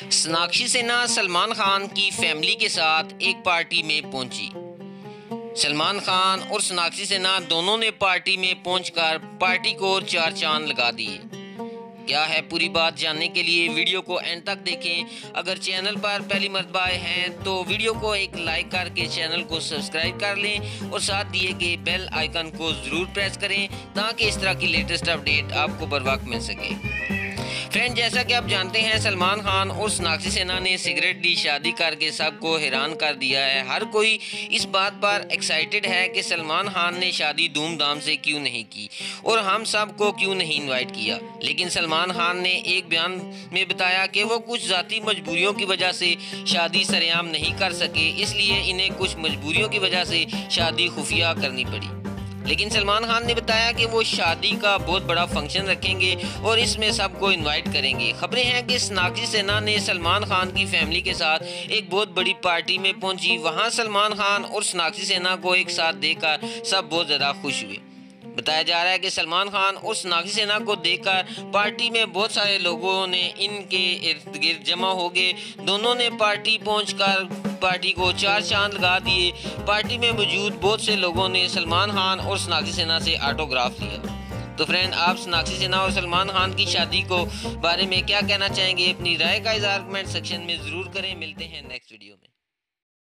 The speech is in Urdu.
سوناکشی سنہا سلمان خان کی فیملی کے ساتھ ایک پارٹی میں پہنچی۔ سلمان خان اور سوناکشی سنہا دونوں نے پارٹی میں پہنچ کر پارٹی کو چار چاند لگا دیے۔ کیا ہے پوری بات جاننے کے لیے ویڈیو کو اینڈ تک دیکھیں۔ اگر چینل پر پہلی مرتبہ آئے ہیں تو ویڈیو کو ایک لائک کر کے چینل کو سبسکرائب کر لیں اور ساتھ دیے گئے بیل آئیکن کو ضرور پریس کریں تاکہ اس طرح کی لیٹسٹ اپڈیٹ آپ کو بر وقت مل سکے۔ فرینڈ، جیسا کہ آپ جانتے ہیں سلمان خان اور سوناکشی سنہا نے سگریٹ دی شادی کر کے سب کو حیران کر دیا ہے۔ ہر کوئی اس بات پر ایکسائٹڈ ہے کہ سلمان خان نے شادی دھوم دھام سے کیوں نہیں کی اور ہم سب کو کیوں نہیں انوائٹ کیا، لیکن سلمان خان نے ایک بیان میں بتایا کہ وہ کچھ ذاتی مجبوریوں کی وجہ سے شادی سرعام نہیں کر سکے، اس لیے انہیں کچھ مجبوریوں کی وجہ سے شادی خفیہ کرنی پڑی۔ لیکن سلمان خان نے بتایا کہ وہ شادی کا بہت بڑا فنکشن رکھیں گے اور اس میں سب کو انوائٹ کریں گے۔ خبریں ہیں کہ سوناکشی سنہا نے سلمان خان کی فیملی کے ساتھ ایک بہت بڑی پارٹی میں پہنچی۔ وہاں سلمان خان اور سوناکشی سنہا کو ایک ساتھ دیکھ کر سب بہت زیادہ خوش ہوئے۔ بتایا جا رہا ہے کہ سلمان خان اور سوناکشی سنہا کو دیکھ کر پارٹی میں بہت سارے لوگوں نے ان کے ارد گرد جمع ہو گئے۔ دونوں نے پارٹی پہنچ کر پارٹی کو چار چاند لگا دیے۔ پارٹی میں موجود بہت سے لوگوں نے سلمان خان اور سوناکشی سنہا سے آٹوگراف لیا۔ تو فرینڈ، آپ سوناکشی سنہا اور سلمان خان کی شادی کو بارے میں کیا کہنا چاہیں گے؟ اپنی رائے کا اظہار کمنٹ سیکشن میں ضرور کریں۔ ملتے ہیں نیکسٹ ویڈیو میں۔